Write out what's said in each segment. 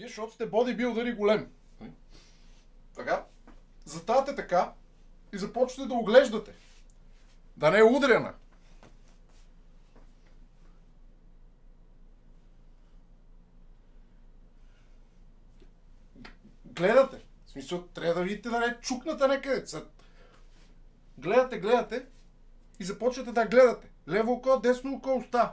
защото сте бодибилдър и голем. Така, заставате така и започвате да оглеждате. Да не е удряна. Гледате. В смисъл, трябва да видите да не е чукната някъде. Гледате и започвате да гледате. Лево око, десно око, уста.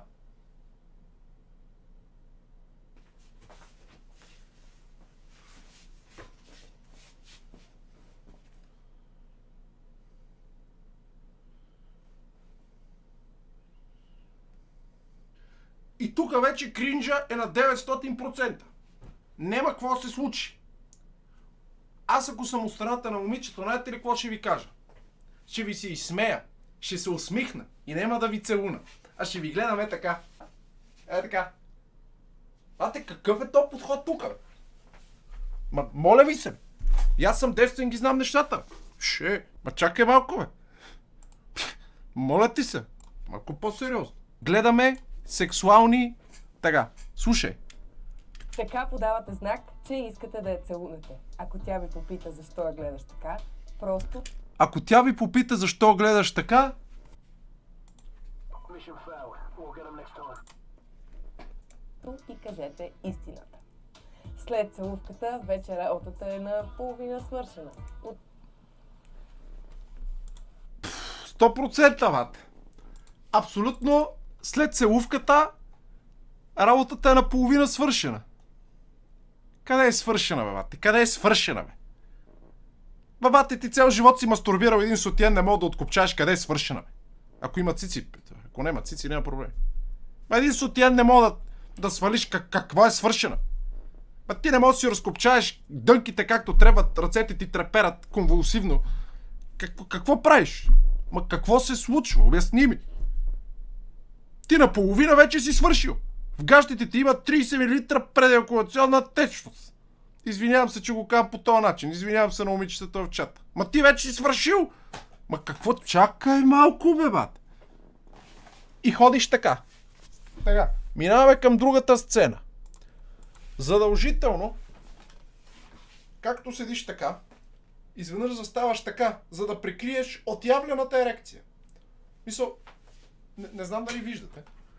И тук вече кринжа е на 900%. Нема какво се случи. Аз ако съм от страната на момичето, знаете ли какво ще ви кажа? Ще ви се изсмея, ще се усмихна и няма да ви целуна. А ще ви гледаме така. Така. Вате, какъв е то подход тук? Моля ви се. И аз съм девствен, ги знам нещата. Чакай малко, бе. Моля ти се. Малко по-сериозно. Гледаме сексуални... Така, слушай. Така подавате знак, че искате да я целунете. Ако тя ви попита защо я гледаш така, просто... Ако тя ви попита защо гледаш така... И кажете истината. След целувката, вече работата е наполовина свършена. 100% вате. Абсолютно след целувката работата е наполовина свършена. Къде е свършена, бе, бате? Къде е свършена, бе? Бабате, ти цял живот си мастурбирал един сутиен, не мога да откопчаеш къде е свършена, бе. Ако има цици, ако няма цици, няма проблем. Един сутиен не мога да свалиш каква е свършена. Ти не можеш да си разкопчаеш дънките както трябва, ръцете ти треперат конвулсивно. Какво правиш? Какво се случва? Обясни ми. Ти наполовина вече си свършил. В гащите ти има 30 мл предеякулационна течност. Извинявам се, че го казвам по този начин. Извинявам се на момичетата в чата. Ти вече си свършил. Какво? Чакай малко, бе, бат. И ходиш така. Така. Минаваме към другата сцена. Задължително, както седиш така, изведнъж заставаш така, за да прикриеш отявлената ерекция. Мисъл, не знам дали виждате.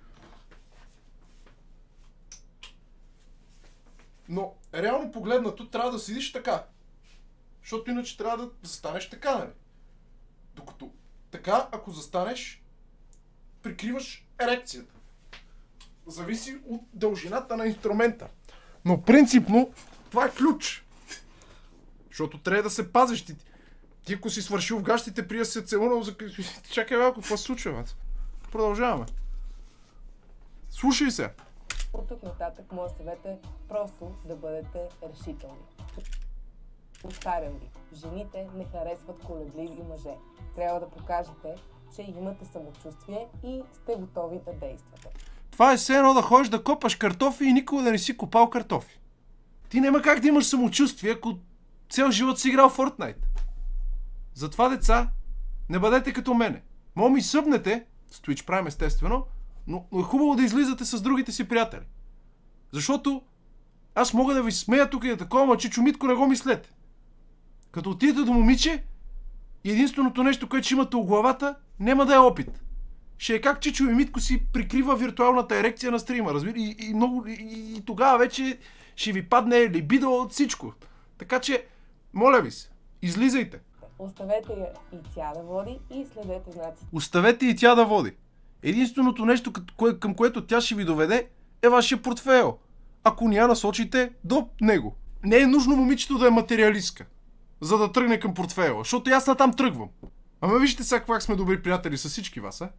Но реално погледнато трябва да седиш така. Защото иначе трябва да застанеш така, нали? Докато така, ако застанеш, прикриваш ерекцията. Зависи от дължината на инструмента. Но принципно това е ключ. Защото трябва да се пазиш. Ти ако си свършил в гащите, прия се целунал за... Чакай малко, какво се случва, бе? Продължаваме. Слушай се. От тук нататък моят съвет е просто да бъдете решителни. Повтарям ви, жените не харесват колебливи мъже. Трябва да покажете, че имате самочувствие и сте готови да действате. Това е все едно да ходиш да копаш картофи и никога да не си копал картофи. Ти няма как да имаш самочувствие, ако цял живот си играл в Fortnite. Затова, деца, не бъдете като мене. Може ми събнете, с Twitch Prime естествено, но е хубаво да излизате с другите си приятели. Защото аз мога да ви смея тук и да такова, ама Чичо Митко не го мислете. Като отидете до момиче, единственото нещо, което ще имате у главата, няма да е опит. Ще е как Чичо и Митко си прикрива виртуалната ерекция на стрима, разбира? И тогава вече ще ви падне либидо от всичко. Така че, моля ви се, излизайте. Оставете я и тя да води и следете знаците. Оставете и тя да води. Единственото нещо, към което тя ще ви доведе, е вашия портфейл. Ако не я насочите до него. Не е нужно момичето да е материалистка, за да тръгне към портфейла, защото аз натам тръгвам. Ама вижте сега как сме добри приятели с всички вас, а?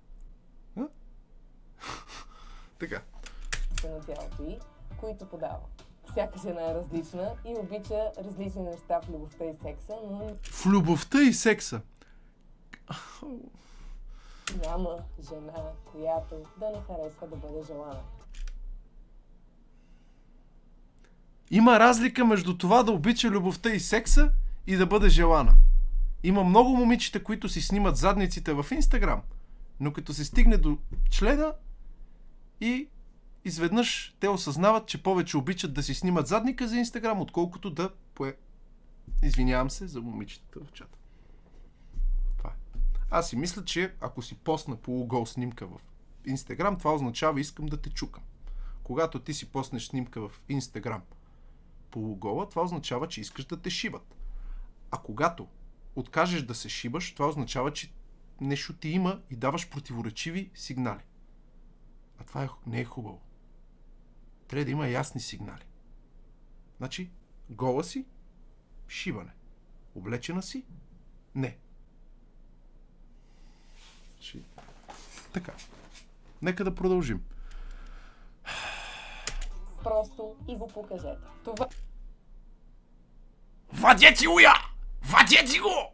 Така. На тялото й, които подава. Всяка жена е различна и обича различни неща в любовта и секса, но... В любовта и секса? Няма жена, която да не харесва да бъде желана. Има разлика между това да обича любовта и секса и да бъде желана. Има много момичета, които си снимат задниците в Инстаграм, но като се стигне до члена и изведнъж те осъзнават, че повече обичат да си снимат задника за Инстаграм, отколкото да Извинявам се за момичетата в чата. Това е. Аз си мисля, че ако си постна полугол снимка в Инстаграм, това означава искам да те чукам. Когато ти си постнеш снимка в Инстаграм полугола, това означава, че искаш да те шибат. А когато откажеш да се шибаш, това означава, че нещо ти има и даваш противоречиви сигнали. А това не е хубаво. Трябва да има ясни сигнали. Значи, гола си, шибане. Облечена си, не. Така. Нека да продължим. Просто и го покажете. Това... Вадете уя! Вадете го!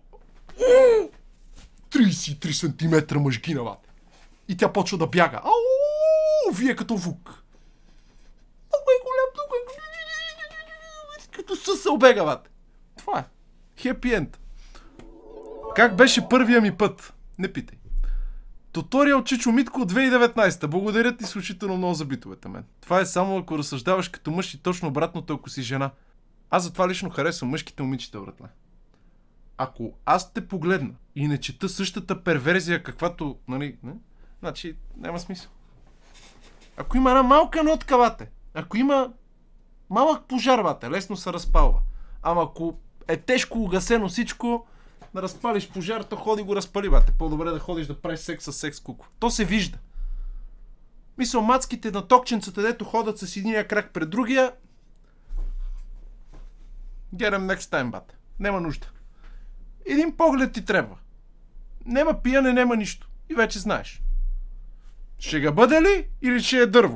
33 сантиметра мъжгина, бате. И тя почва да бяга. Ау! Вие като вук. Много е голям, много е голям. Като със се обега, бате. Това е. Хепи енд. Как беше първия ми път? Не питай. Туториал Чичо Митко от 2019. Благодаря ти изключително много за битовете, мен. Това е само ако разсъждаваш като мъж и точно обратното, ако си жена. Аз затова лично харесвам мъжките момичета, братле. Ако аз те погледна и не чета същата перверзия, каквато, нали, не? Значи няма смисъл. Ако има една малка нотка, бате, ако има малък пожар, бате, лесно се разпалва. Ама ако е тежко угасено всичко, да разпалиш пожар, то ходи го разпали, бате. По-добре да ходиш да правиш секс с секс куко. То се вижда. Мисля, мацките на токченцата, дето ходят с единия крак пред другия, get them next time, бате. Нема нужда. Един поглед ти трябва. Нема пияне, нема нищо. И вече знаеш. Ще ga бъде ли или ще е дърво?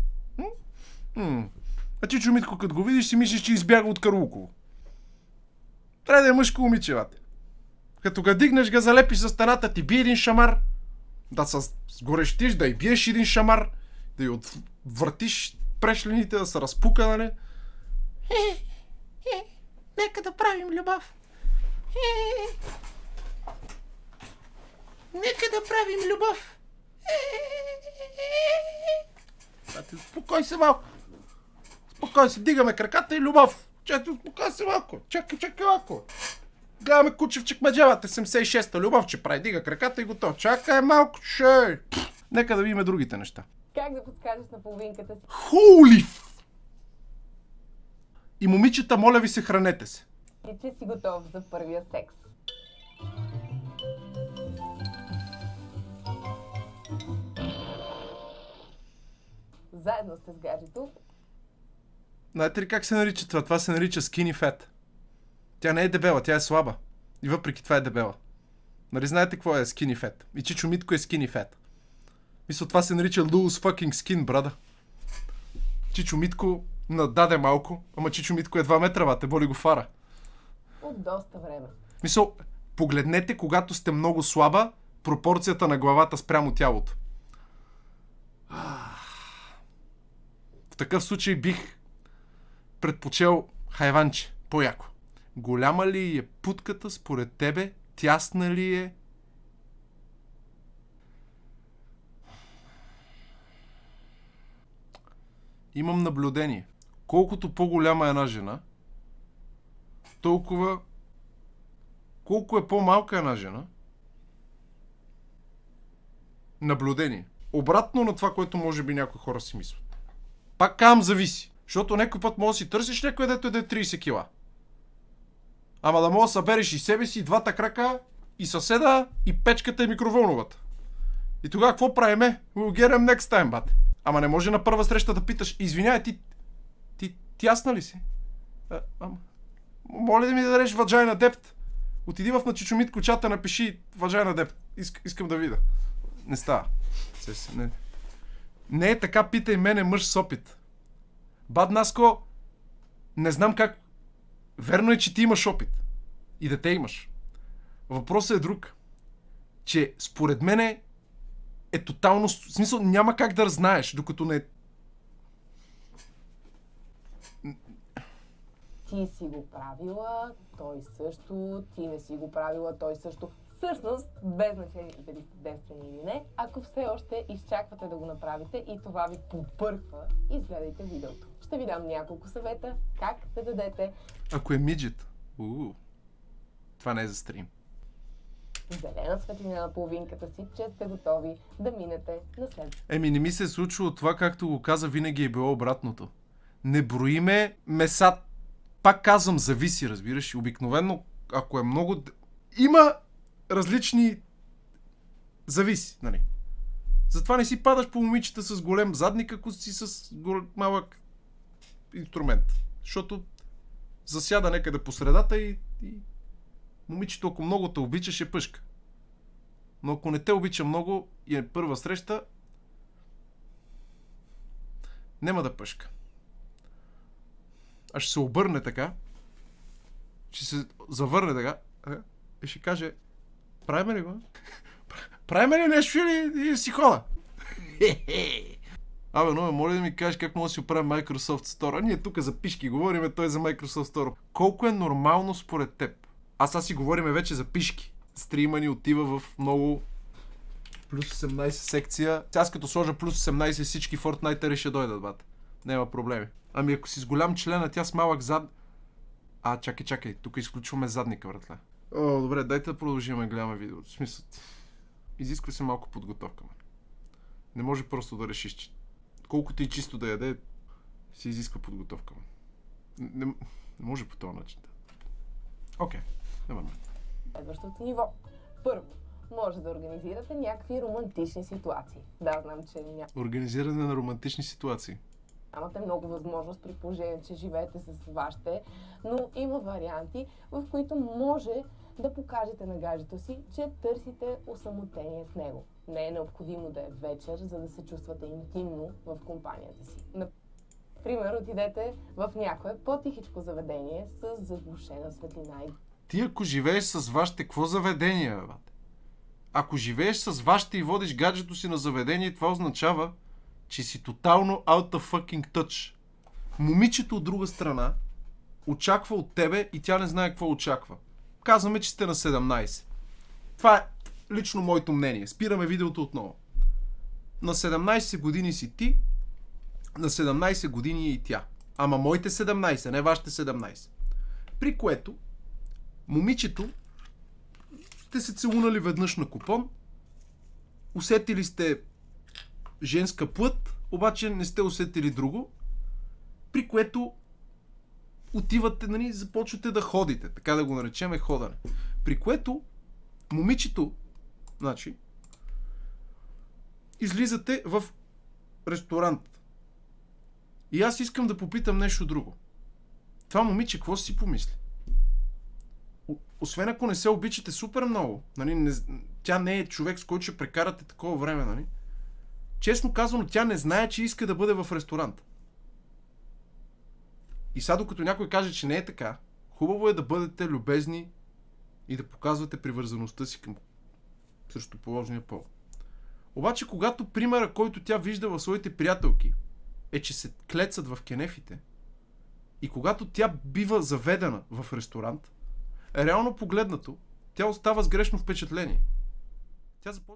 А ти, Чумитко, като го видиш, си мислиш, че избяга от Карлуково. Трябва да е мъжко момиче, бате. Като ga дигнеш, ga залепиш за стената, ти бие един шамар, да се сгорещиш, да й биеш един шамар, да й отвъртиш прешлените, да се разпука, нали? Нека да правим любов. Нека да правим любов. Спокой се малко. Спокой се, дигаме краката и любов. Чето, успокой се малко. Чакай малко. Гледаме куче в чекмеджавата, 76-та любов, че прави, дига краката и готов. Чакай малко, че. Нека да видим другите неща. Как да подскажеш на половинката си? Хули! И момичета, моля ви се, хранете се. И че си готов за първия секс. Заедно сте с гаджето. Знаете ли как се нарича това? Това се нарича skinny fat. Тя не е дебела, тя е слаба. И въпреки това е дебела. Нали знаете какво е skinny fat? И Чичо Митко е skinny fat. Мисля, това се нарича loose fucking skin, брада. Чичо Митко нададе малко, ама Чичо Митко е 2 метра, бате, боли го фара. От доста време. Мисъл, погледнете, когато сте много слаба, пропорцията на главата спрямо тялото. В такъв случай бих предпочел хайванче, по-яко. Голяма ли е путката според тебе? Тясна ли е? Имам наблюдение. Колкото по-голяма е една жена, толкова... Колко е по-малка една жена? Наблюдение. Обратно на това, което може би някои хора си мислят. Пак казвам, зависи. Защото някой път може да си търсиш някой, дето е 30 кила. Ама да мога да събереш и себе си, двата крака, и съседа, и печката, и микроволновата. И тогава какво правиме? We'll get them next time, бат. Ама не може на първа среща да питаш, извиняй, ти тясна ли си? Моля да ми да дадеш ваджайна депт. Отиди в на Чичо Митко чата, напиши ваджайна депт. Искам да видя. Не става. Не е така, питай мене мъж с опит. Бад Наско, не знам как. Верно е, че ти имаш опит. И дете имаш. Въпросът е друг. Че според мене е тотално... В смисъл, няма как да знаеш, докато не... Ти си го правила, той също, ти не си го правила, той също. Всъщност, без значение дали сте девствени или не, ако все още изчаквате да го направите и това ви побърква, изгледайте видеото. Ще ви дам няколко съвета как да дадете Ако е миджет. Това не е за стрим. зелена светлина на половинката си, че сте готови да минете на следващото. Не ми се е случило това, както го каза, винаги е било обратното. Не броиме меса. Пак казвам, зависи, разбираш. Обикновено, ако е много... Има различни... Зависи, нали? Затова не си падаш по момичета с голем задник, ако си с малък инструмент. Защото засяда някъде по средата и момичето, ако много те обича, ще пъшка. Но ако не те обича много и е първа среща, няма да пъшка. А ще се обърне така, ще се завърне така и ще каже: правиме ли го? Правиме ли нещо или си хода? Абе, но моля да ми кажеш как може да си оправим Microsoft Store. А ние тук за пишки говориме, той за Microsoft Store. Колко е нормално според теб? Аз си говориме вече за пишки. Стрима ни отива в много плюс 18 секция. Аз като сложа плюс 18 всички Fortnite-ари ще дойдат, бат. Няма проблеми. Ами ако си с голям член, а тя с малък зад... Чакай, тук изключваме задника, братле. Добре, дайте да продължим да гледаме видео. В смисъл, изисква се малко подготовка. Не може просто да решиш, че колкото и чисто да яде, се изисква подготовка. Не може по този начин. Окей, няма. Следващото ниво. Първо, може да организирате някакви романтични ситуации. Да, знам, че Организиране на романтични ситуации. нямате много възможност при положение, че живеете с вашите, но има варианти, в които може да покажете на гаджето си, че търсите осамотение с него. Не е необходимо да е вечер, за да се чувствате интимно в компанията си. Например, отидете в някое по-тихичко заведение с заглушена светлина. Ти ако живееш с вашите, какво заведение, бе? Ако живееш с вашите и водиш гаджето си на заведение, това означава, че си тотално out of fucking touch. Момичето от друга страна очаква от тебе и тя не знае какво очаква. Казваме, че сте на 17. Това е лично моето мнение. Спираме видеото отново. На 17 години си ти, на 17 години е и тя. Ама моите 17, не вашите 17. При което момичето сте се целунали веднъж на купон, усетили сте женска плът, обаче не сте усетили друго, при което отивате, нали, започвате да ходите, така да го наречем ходене. При което момичето, значи, излизате в ресторант. И аз искам да попитам нещо друго. Това момиче, какво си помисли? Освен ако не се обичате супер много, нали, тя не е човек, с който ще прекарате такова време, нали? Честно казано, тя не знае, че иска да бъде в ресторант. И сега, докато някой каже, че не е така, хубаво е да бъдете любезни и да показвате привързаността си към срещу положения пол. Обаче, когато примера, който тя вижда в своите приятелки, е, че се клецат в кенефите, и когато тя бива заведена в ресторант, реално погледнато, тя остава с грешно впечатление. Тя започва